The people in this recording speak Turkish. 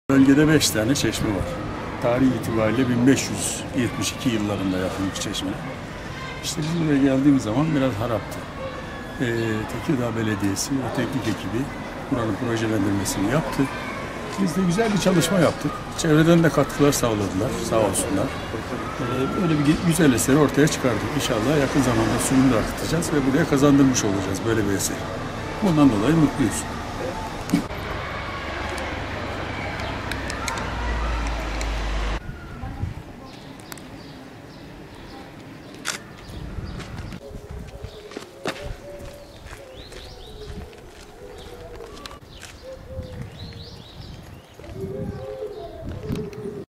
Bölgede 5 tane çeşme var. Tarih itibariyle 1572 yıllarında yapılmış çeşme. İşte biz buraya geldiğimiz zaman biraz haraptı. Tekirdağ Belediyesi, o teknik ekibi buranın projelendirmesini yaptı. Biz de güzel bir çalışma yaptık. Çevreden de katkılar sağladılar, sağ olsunlar. Böyle bir güzel eseri ortaya çıkardık. İnşallah yakın zamanda suyunu da akıtacağız ve buraya kazandırmış olacağız böyle bir eseri. Bundan dolayı mutluyuz.